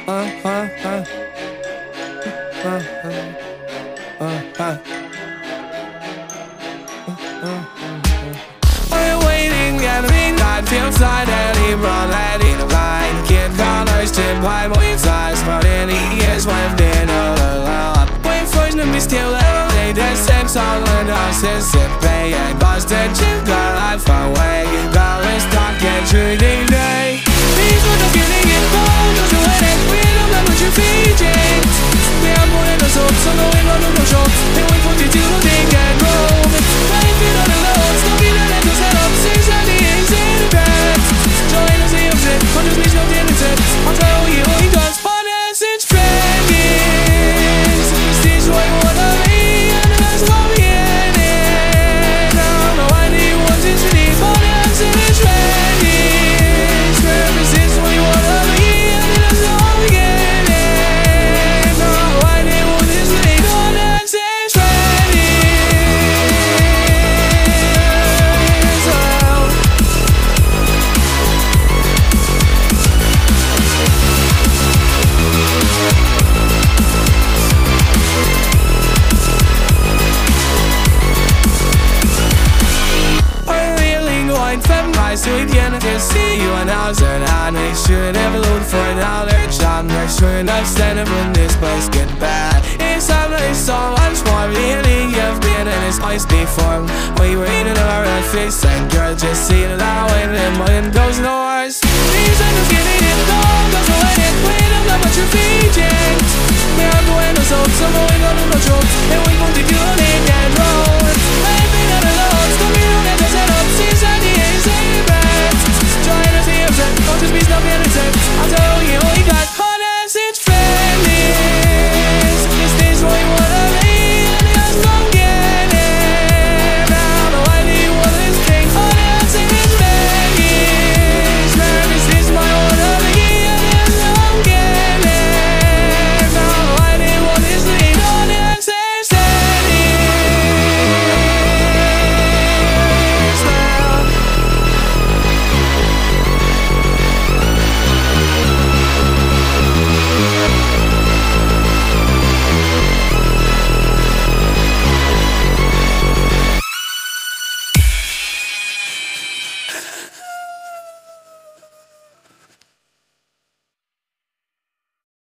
Waiting at midnight, feels like any run, letting the line. Kid dollars to buy more size, but in the years when they're not allowed. Wait for them to still elevate, that sex all in us is it pay. And busted you got life away, you got let's talk get through the day. These are the getting it cold, don't you let it, we don't know what you're feeding. Yeah, I'm more than a soap, so no one on the show. They wait for you to think and roll. Wait for the lows, don't be the let us set up. Six and the eggs in the bed. Join us in the on the beach, no limited. I'll tell you, he does fun as it's freddys. This is what you wanna be, and that's what we get in. I don't know why they want to see fun as it's freddys. This is what you wanna be, and that's what we get in. I don't know why they want to see fun as it's freddys. So we can just see you and I was and I should ever look for another job. Not sure enough standing when this place get bad. It's something so much more really you've been in this place before. We were eating our face and girl just seeing it out in the windows doors. These are just getting